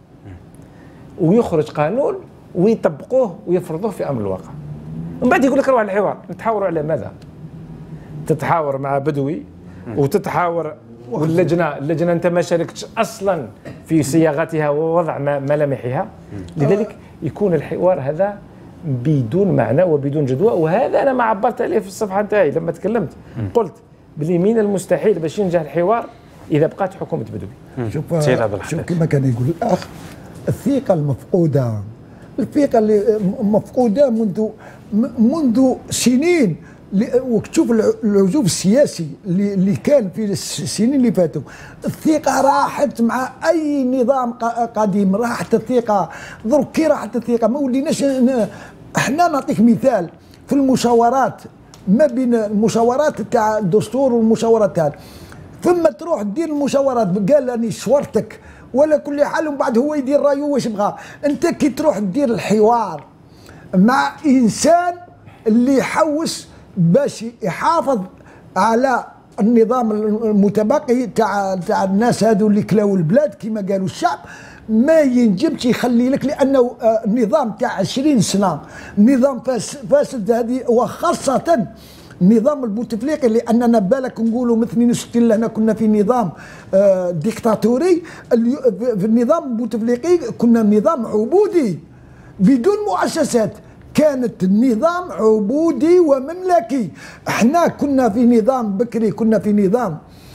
ويخرج قانون ويطبقوه ويفرضوه في امر الواقع. ومن بعد يقول لك روح الحوار. نتحاوروا على ماذا؟ تتحاور مع بدوي وتتحاور اللجنه انت ما شاركتش اصلا في صياغتها ووضع ملامحها، لذلك يكون الحوار هذا بدون معنى وبدون جدوى. وهذا انا ما عبرت عليه في الصفحه نتاعي لما تكلمت، قلت بلي من المستحيل باش ينجح الحوار اذا بقات حكومه بدوي.
شوف كما كان يقول الاخ، الثقه المفقوده، الثقه اللي مفقوده منذ سنين. وتشوف العزوف السياسي اللي كان في السنين اللي فاتوا، الثقه راحت مع اي نظام قديم، راحت الثقه. درك كي راحت الثقه ما وليناش. احنا نعطيك مثال في المشاورات، ما بين المشاورات تاع الدستور والمشاورات هذه، ثم تروح دير المشاورات قال راني شورتك ولا كل حال، ومن بعد هو يدير رايه واش بغى. انت كي تروح دير الحوار مع انسان اللي يحوس باش يحافظ على النظام المتبقي تاع الناس هذو اللي كلاو البلاد كما قالوا الشعب، ما ينجمش يخلي لك، لانه النظام تاع 20 سنه نظام فاسد هذه، وخاصه النظام البوتفليقي، لاننا بالك نقولوا من 62 لهنا كنا في نظام ديكتاتوري. في النظام البوتفليقي كنا نظام عبودي بدون مؤسسات، كانت النظام عبودي ومملكي. احنا كنا في نظام بكري، كنا في نظام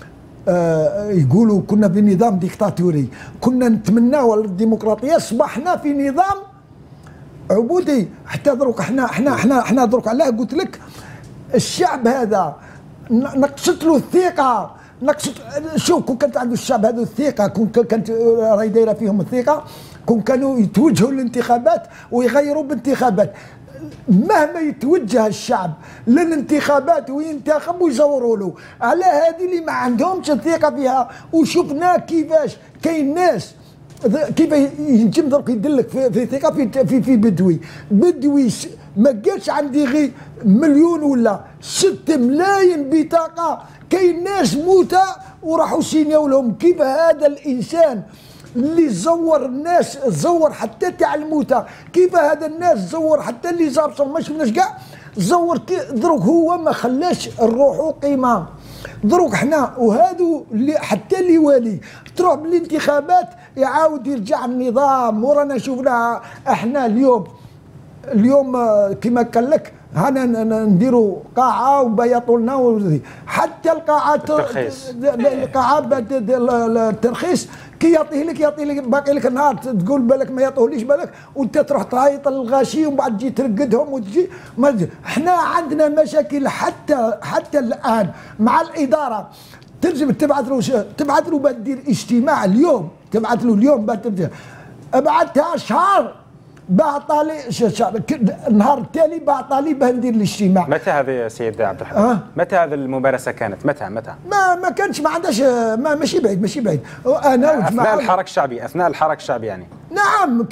يقولوا كنا في نظام ديكتاتوري، كنا نتمناو الديمقراطيه، اصبحنا في نظام عبودي. حتى دروك احنا دروك علاه قلت لك الشعب هذا نقصت له الثقه. شوف كون كانت عنده الشعب هذا الثقه، كون كانت راهي دايره فيهم الثقه، كون كانوا يتوجهوا للانتخابات ويغيروا بانتخابات. مهما يتوجه الشعب للانتخابات وينتخب ويزوروا له، على هذه اللي ما عندهمش الثقه فيها. وشفنا كيفاش كاين ناس كيف ينجم درك يدلك في ثقه في بدوي ما قالش عندي غير 1 مليون ولا 6 ملايين بطاقه. كاين ناس موتى وراحوا سينيو لهم. كيف هذا الانسان اللي زور الناس، زور حتى تاع الموتى، كيف هذا الناس زور حتى اللي زابصوا ما شفناش كاع زور. دروك هو ما خلاش الروح قيمه. دروك حنا وهادو اللي حتى اللي والي تروح بالانتخابات يعاود يرجع النظام، ورانا شفنا احنا اليوم كما قال لك هنا نديروا قاعه وبيطوا لنا حتى القاعات القاعه الترخيص كي يعطيه لك باقي لك نهار تقول بالك ما يعطوهليش بالك، وانت تروح تعيط للغاشي ومن بعد تجي ترقدهم وتجي احنا عندنا مشاكل حتى الان مع الاداره. تلزم تبعث له دير اجتماع اليوم، تبعث له اليوم بعدها شهر بعطالي النهار التالي بعطالي باه ندير الاجتماع.
متى هذا يا سيد عبد الحميد؟ متى هذه الممارسه كانت؟ متى؟
ما كانش، ما عندهاش، ماشي بعيد. انا
اثناء الحراك الشعبي يعني.
نعم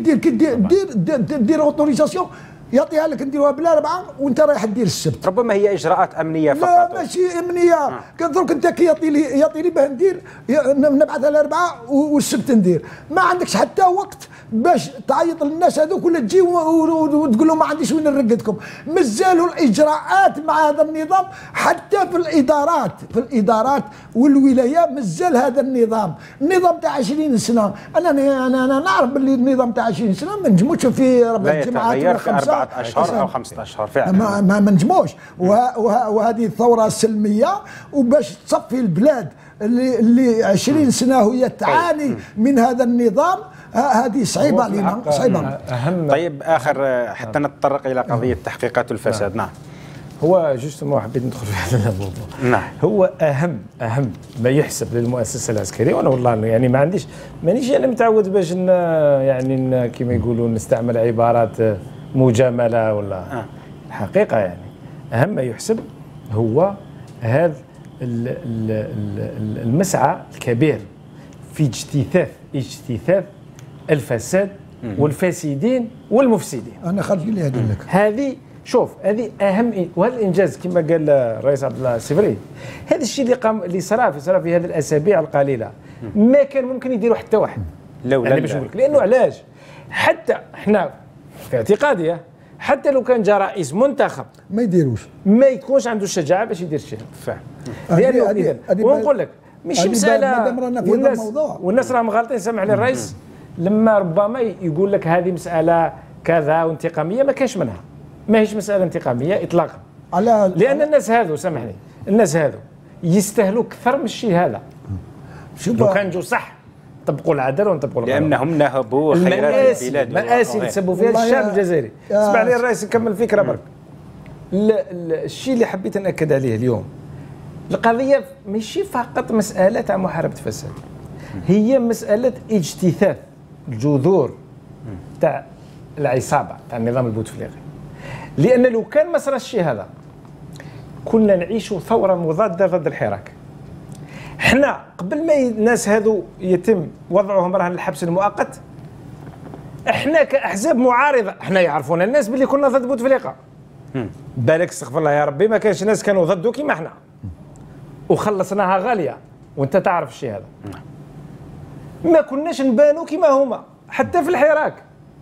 كدير اوتوريزاسيون يعطيها لك نديروها بالاربعه وانت رايح دير السبت.
ربما هي اجراءات امنيه فقط.
لا ماشي امنيه. كدروك انت كي يعطي لي باه ندير نبعثها الاربعه والسبت ندير، ما عندكش حتى وقت باش تعيط للناس هذوك ولا تجي وتقول لهم ما عنديش وين نرقدكم. مازالوا الاجراءات مع هذا النظام حتى في الادارات والولايه مازال هذا النظام تاع 20 سنه. انا نعرف باللي النظام تاع 20 سنه ما نجموش في ربع الجماعات
ولا 4 أشهر أو 5 أشهر فعلا.
ما نجموش. وهذه الثوره السلميه وباش تصفي البلاد اللي 20 سنه وهي تعاني من هذا النظام، هذه صعيبه علينا، صعيبه.
طيب اخر حتى نتطرق الى قضيه تحقيقات الفساد. نعم.
هو جوستومون حبيت ندخل في هذا الموضوع.
نعم.
هو اهم ما يحسب للمؤسسه العسكريه، وانا والله يعني مانيش انا متعود باش يعني كما يقولوا نستعمل عبارات مجامله ولا الحقيقه. يعني اهم ما يحسب هو هذا المسعى الكبير في اجتثاث الفساد والفاسدين والمفسدين.
انا خرج لي هذه لك
هذه هذه اهم، وهذا الانجاز كما قال الرئيس عبد الله السفري، هذا الشيء اللي صرا في هذه الاسابيع القليله ما كان ممكن يديروا حتى واحد.
يعني
باش نقول لك لانه علاش؟ حتى احنا في اعتقادي حتى لو كان جاء رئيس منتخب
ما يديروش،
ما يكونش عنده الشجاعه باش يدير شيء. لانه ونقول لك مش مساله والناس راهم غالطين. سامح لي الرئيس لما ربما يقول لك هذه مساله كذا وانتقاميه، ما كاش منها، ما هيش مساله انتقاميه اطلاقا. لان الناس هذو سامحني الناس هذو يستاهلوا اكثر من الشيء هذا. لو كان جو صح طبقوا العداله ونطبقوا القانون،
لانهم نهبوا خيرات البلاد.
مآسي اللي تسبوا فيها الشعب الجزائري. اسمع لي الرئيس نكمل الفكره برك. الشيء اللي حبيت ناكد عليه اليوم، القضيه ماشي فقط مساله تاع محاربه الفساد، هي مساله اجتثاث الجذور تاع العصابه تاع النظام البوتفليقي. لان لو كان ما صرا الشيء هذا كنا نعيشوا ثوره مضاده ضد الحراك. احنا قبل ما الناس هذو يتم وضعهم رهن الحبس المؤقت، احنا كاحزاب معارضه احنا يعرفون الناس باللي كنا ضد بوتفليقه. بالك استغفر الله يا ربي ما كانش ناس كانوا ضده كيما احنا وخلصناها غاليه، وانت تعرف الشيء هذا. ما كناش نبانوا كيما هما حتى في الحراك.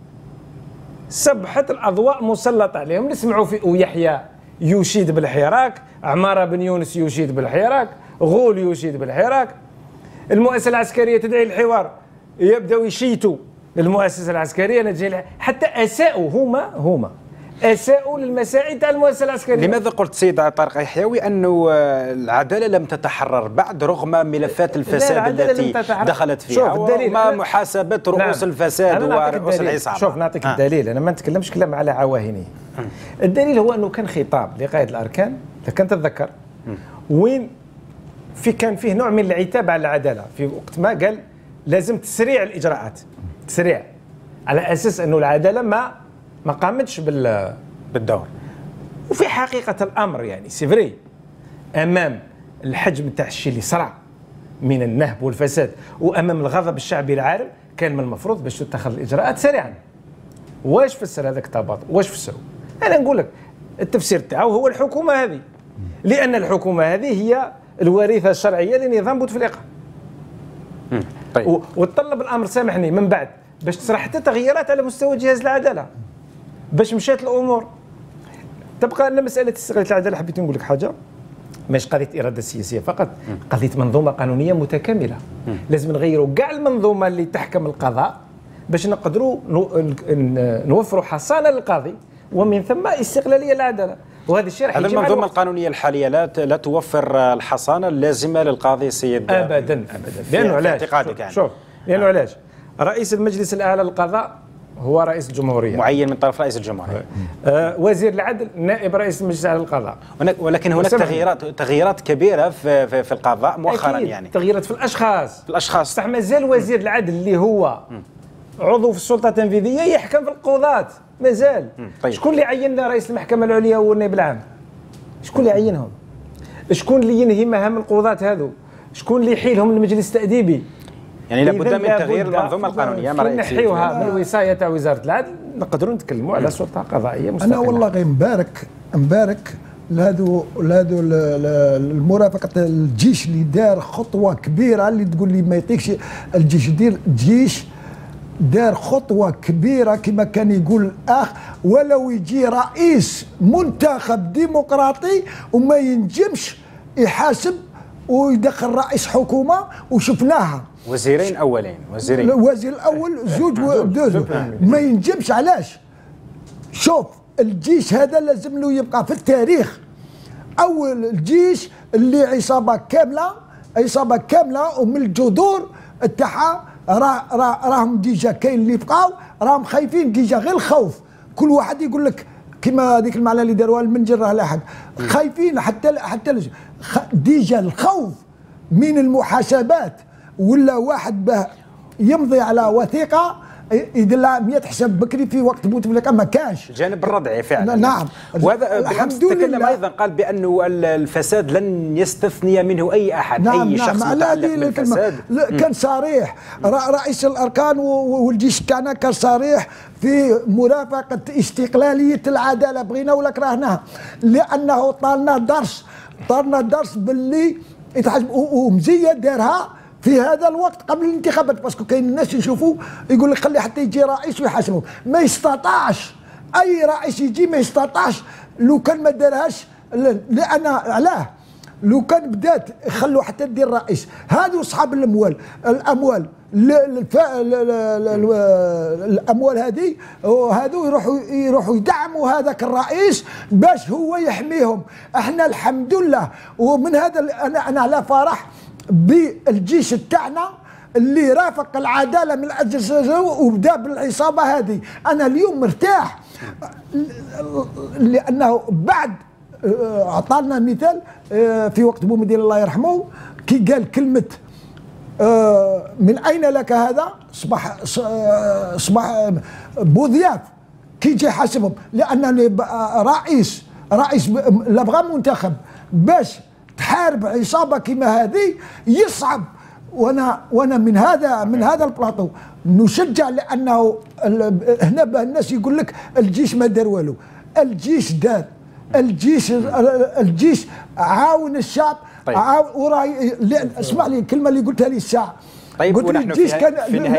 سبحت الاضواء مسلطه عليهم، نسمعوا في يحيى يشيد بالحراك، عماره بن يونس يشيد بالحراك، غول يشيد بالحراك، المؤسسه العسكريه تدعي للحوار، يبداو يشيتوا للمؤسسه العسكريه نتجي حتى اساءوا هما اساءوا للمساعي تاع المؤسسه العسكريه.
لماذا قلت سيد طارق يحيوي انه العداله لم تتحرر بعد رغم ملفات الفساد التي دخلت فيها ورغم محاسبه رؤوس الفساد ورؤوس العصابه؟
شوف نعطيك الدليل، انا ما نتكلمش كلام على عواهنه. الدليل هو انه كان خطاب لقائد الاركان اذا كنت تتذكر، وين كان فيه نوع من العتاب على العداله في وقت ما قال لازم تسريع الاجراءات، تسريع على اساس انه العداله ما قامتش بالدور. وفي حقيقه الامر يعني سيفري امام الحجم تاع الشيء اللي صرا من النهب والفساد وامام الغضب الشعبي العارم كان من المفروض باش تتخذ الاجراءات سريعا. واش فسر هذاك التباطؤ؟ واش فسروا؟ انا نقول لك التفسير تاعو هو الحكومه هذه، لان الحكومه هذه هي الوارثه الشرعيه لنظام بوتفليقه.
طيب.
وتطلب الامر سامحني من بعد باش تصرا حتى تغييرات على مستوى جهاز العداله باش مشات الامور. تبقى لنا مساله استغلال العداله. حبيت نقول لك حاجه، مش قضيه اراده سياسيه فقط، قضيه منظومه قانونيه متكامله. لازم نغيروا كاع المنظومه اللي تحكم القضاء باش نقدروا نوفروا حصانه للقاضي ومن ثم استقلاليه العداله. وهذا الشيء راح
هذه المنظومه القانونيه الحاليه لا توفر الحصانه اللازمه للقاضي سيد
ابدا ابدا. لانه علاش؟ شوف لانه علاش؟ رئيس المجلس الاعلى للقضاء هو رئيس الجمهوريه
معين من طرف رئيس الجمهوريه.
وزير العدل نائب رئيس المجلس الاعلى للقضاء.
ولكن هناك تغييرات كبيره في القضاء مؤخرا. يعني
تغييرات في الاشخاص
بصح
مازال وزير العدل اللي هو عضو في السلطه التنفيذيه يحكم في القضاة مازال.
طيب.
شكون اللي عين رئيس المحكمه العليا والنائب العام؟ شكون اللي عينهم؟ شكون اللي ينهي مهام القضاة هذو؟ شكون اللي يحيلهم المجلس التأديبي؟
يعني لابد من تغيير المنظومه القانونيه.
ما نحيوها من الوصايه تاع وزاره العدل نقدروا نتكلموا على سلطه قضائيه مستقله.
انا والله غير مبارك لهذو المرافقه الجيش اللي دار خطوه كبيره، اللي تقول لي ما يطيقش الجيش يدير. الجيش دار خطوه كبيره كما كان يقول الاخ، ولو يجي رئيس منتخب ديمقراطي وما ينجمش يحاسب ويدخل رئيس حكومه، وشفناها
وزيرين اولين،
الوزير الاول زوج ودوز ما ينجمش. علاش؟ شوف الجيش هذا لازم له يبقى في التاريخ اول الجيش اللي عصابه كامله ومن الجذور تاعها راهم ديجا كاين اللي بقاو راهم خايفين ديجا غير الخوف. كل واحد يقول لك كما هذيك المعلى اللي داروها المنجر راه لاحق، خايفين حتى ديجا الخوف من المحاسبات. ولا واحد به يمضي على وثيقه يدير لها 100 حساب بكري في وقت بوتفليكا ما كانش.
الجانب الردعي فعلا.
نعم.
وهذا بالامس تكلم ايضا، قال بانه الفساد لن يستثني منه اي احد.
نعم
اي شخص متعلق بالفساد
كان صريح. رئيس الاركان والجيش تاعنا كان صريح في مرافقه استقلاليه العداله، بغينا ولا كرهناها، لانه طالنا درس باللي ومزيه دارها في هذا الوقت قبل الانتخابات، باسكو كاين الناس يشوفوا يقول لك خلي حتى يجي رئيس ويحاسبه. ما يستطاعش اي رئيس يجي، ما يستطاعش لو كان ما دارهاش. لان علاه لو كان بدات يخلوا حتى دير رئيس. هذو اصحاب الاموال هذه هذو يروحوا يدعموا هذاك الرئيس باش هو يحميهم. احنا الحمد لله، ومن هذا انا على فرح بالجيش تاعنا اللي رافق العداله من اجل وبدا بالعصابه هذه. انا اليوم مرتاح لانه بعد عطانا مثال في وقت بومدين الله يرحمه كي قال كلمه من اين لك هذا؟ صباح بوضياف كي يجي يحاسبهم، لان رئيس لا بغى منتخب باش تحارب عصابه كما هذه يصعب. وانا من هذا البلاطو نشجع، لانه هنا الناس يقول لك الجيش ما دار والو. الجيش دار، الجيش عاون الشعب.
طيب.
اسمع لي الكلمه اللي قلتها لي الساعه.
طيب
قلت الجيش كان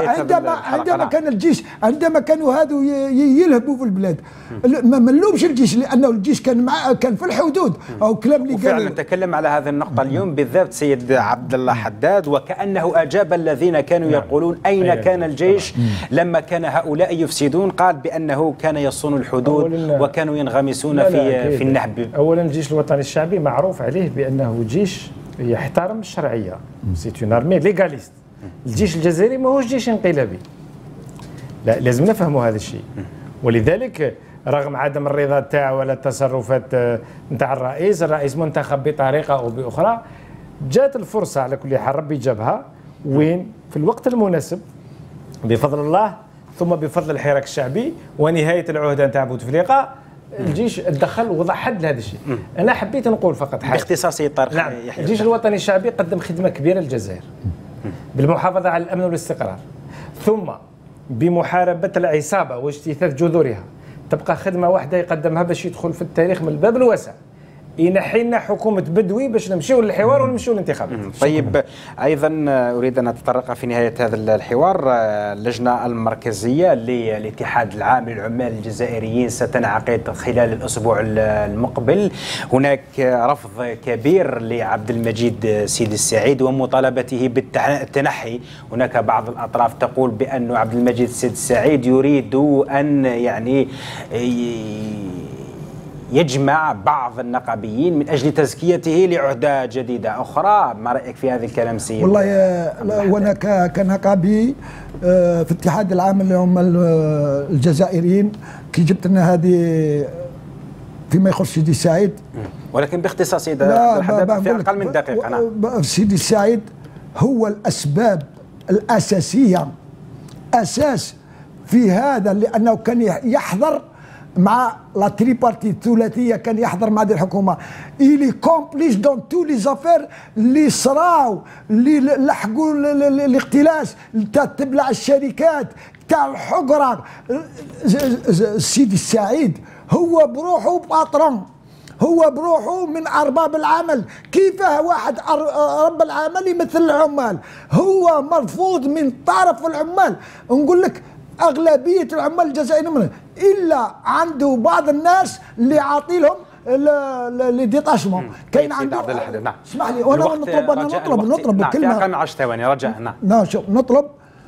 عندما كانوا هذو يلهبوا في البلاد ما نلومش الجيش، لانه الجيش كان في الحدود او كلام اللي قالوا.
فعلا نتكلم على هذه النقطه اليوم بالذات سيد عبد الله حداد، وكانه اجاب الذين كانوا يقولون اين كان الجيش لما كان هؤلاء يفسدون. قال بانه كان يصون الحدود وكانوا ينغمسون في النهب.
اولا الجيش الوطني الشعبي معروف عليه بانه جيش يحترم الشرعيه، سيت اون ارمي ليغاليست. الجيش الجزائري ماهوش جيش انقلابي، لا لازم نفهموا هذا الشيء. ولذلك رغم عدم الرضا تاعو ولا التصرفات نتاع الرئيس منتخب بطريقه او باخرى، جات الفرصه على كل حال ربي جابها وين في الوقت المناسب بفضل الله، ثم بفضل الحراك الشعبي ونهايه العهده نتاع بوتفليقه. الجيش تدخل وضع حد لهذا الشيء. انا حبيت نقول فقط حاجه
باختصار سيد طارق.
نعم. الجيش الوطني الشعبي قدم خدمه كبيره للجزائر بالمحافظه على الامن والاستقرار، ثم بمحاربه العصابه واجتثاث جذورها. تبقى خدمه واحده يقدمها باش يدخل في التاريخ من الباب الواسع، ينحي لنا حكومه بدوي باش نمشيو للحوار ونمشيو للانتخابات.
طيب، ايضا اريد ان اتطرق في نهايه هذا الحوار. اللجنه المركزيه للاتحاد العام للعمال الجزائريين ستنعقد خلال الاسبوع المقبل. هناك رفض كبير لعبد المجيد سيد السعيد ومطالبته بالتنحي. هناك بعض الاطراف تقول بان عبد المجيد سيد السعيد يريد ان يعني يجمع بعض النقابيين من أجل تزكيته لعهدة جديدة أخرى. ما رأيك في هذا الكلام سيد؟
والله وأنا كنقابي في الاتحاد العام للعمال الجزائريين كي جبت لنا هذه فيما يخص سيدي السعيد،
ولكن باختصار سيد الحداد في أقل من دقيقة.
سيدي السعيد هو الأسباب الأساسية، أساس في هذا، لأنه كان يحضر مع لا تريبارتي الثلاثيه، كان يحضر مع هذه الحكومه. إلي كومبليس دون تو لي زافير اللي صراو، اللي لحقوا الاختلاس تاع تبلع الشركات تاع الحقره. سيدي السعيد هو بروحه باترون، هو بروحه من ارباب العمل. كيفاه واحد رب العمل يمثل العمال؟ هو مرفوض من طرف العمال. نقول لك اغلبيه العمال الجزائريين الا عنده بعض الناس اللي عاطي لهم لي ديتاشمون. كاين عنده
نعم
اسمح لي، وانا نطلب كلمه
اقل من 10 ثواني رجاء. نعم
نعم شوف، نطلب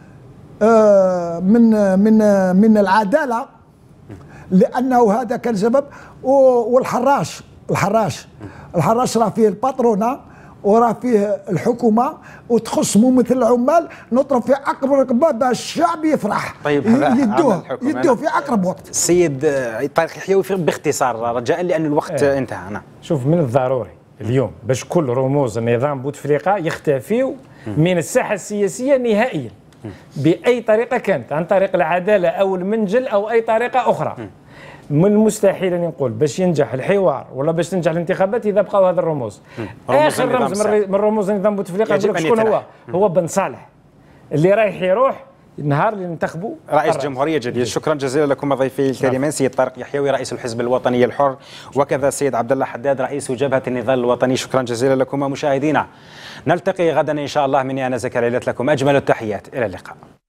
من العداله، لانه هذا كان سبب. والحراش راه فيه الباترونا وراه فيه الحكومه وتخص ممثل العمال. نطلب في اقرب رقبه باش الشعب يفرح.
طيب،
يدوه في اقرب وقت.
السيد طارق يحيوي باختصار رجاء لان الوقت انتهى. نعم
شوف، من الضروري اليوم باش كل رموز النظام بوتفليقه يختفيوا من الساحه السياسيه نهائيا باي طريقه كانت، عن طريق العداله او المنجل او اي طريقه اخرى. من المستحيل ان نقول باش ينجح الحوار ولا باش تنجح الانتخابات اذا بقاو هذا الرموز. اخر رمز من رموز النظام بوتفليقه يقول لك شكون هو بن صالح اللي رايح يروح النهار اللي ننتخبوا
رئيس جمهوريه جديد. شكرا جزيلا لكم ضيفي الكريمين، سيد طارق يحيوي رئيس الحزب الوطني الحر، وكذا السيد عبد الله حداد رئيس جبهه النضال الوطني. شكرا جزيلا لكم مشاهدينا، نلتقي غدا ان شاء الله. مني انا زكريا لكم اجمل التحيات، الى اللقاء.